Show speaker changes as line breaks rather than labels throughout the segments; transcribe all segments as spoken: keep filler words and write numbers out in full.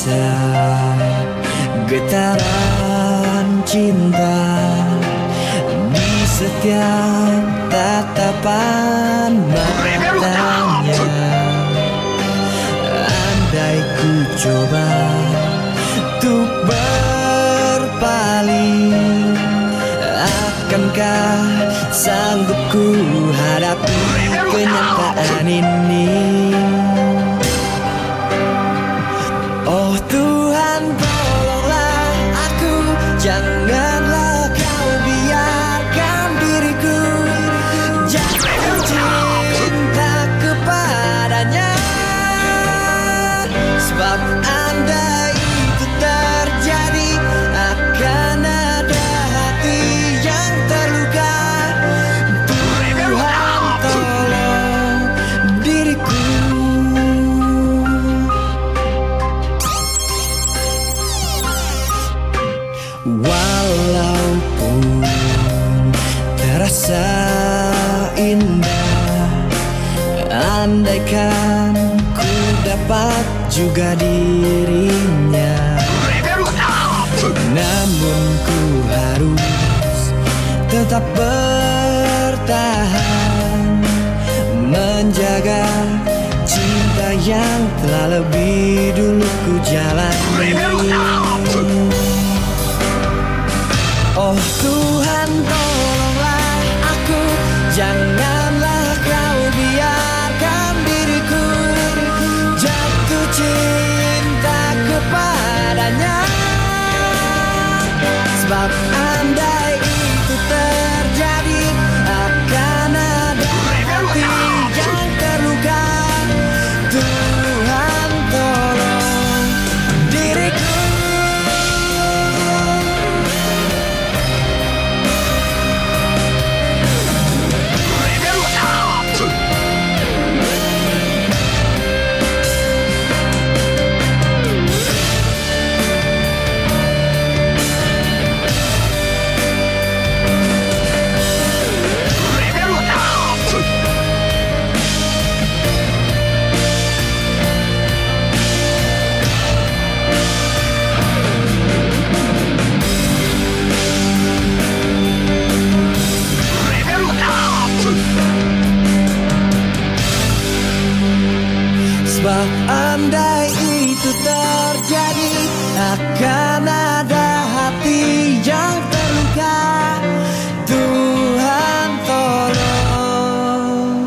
terasa getaran cinta di setiap tatapan matanya. Andai ku coba untuk berpaling, akankah sanggup ku hadapi kenyataan ini? Oh Tuhan, tolonglah aku, janganlah kau biarkan diriku jatuh cinta kepadanya. Sebab andai itu terjadi, akan ada hati yang terluka. Tuhan, tolong diriku. Walaupun terasa indah, andaikan ku dapat juga dirinya, namun ku harus tetap bertahan, menjaga cinta yang telah lebih dulu ku jalani. Oh Tuhan, tolonglah aku, janganlah kau biarkan diriku jatuh cinta kepadanya. Sebab andai itu terjadi, akan ada hati yang terluka. Tuhan, tolong diriku. Sebab andai itu terjadi, akan ada hati yang terluka. Tuhan, tolong.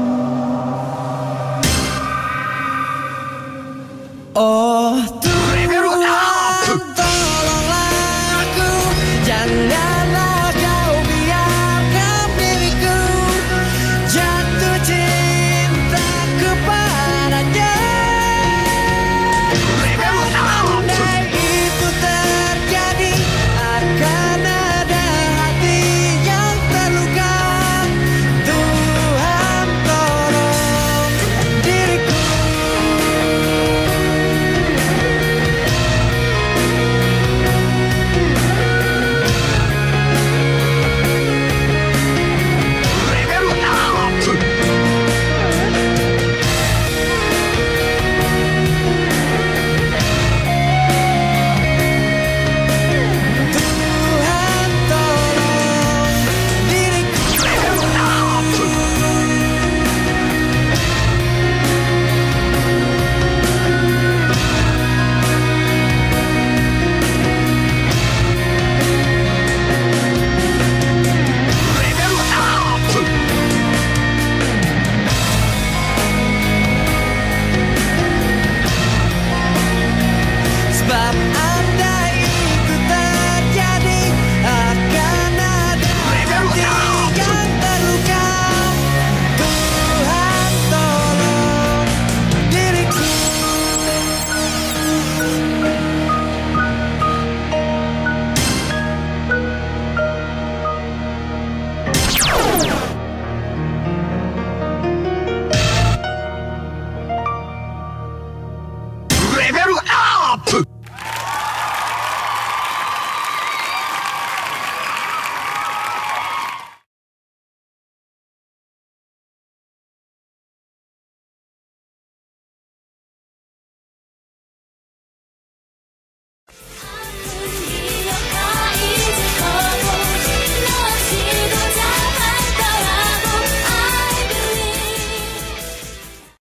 Oh Tuhan, tolonglah aku, janganlah kau biarkan diriku jatuh cinta kepadanya. Andai itu terjadi, akan ada hati yang terluka. Tuhan, tolong diriku. Tuhan, tolong diriku. Sebab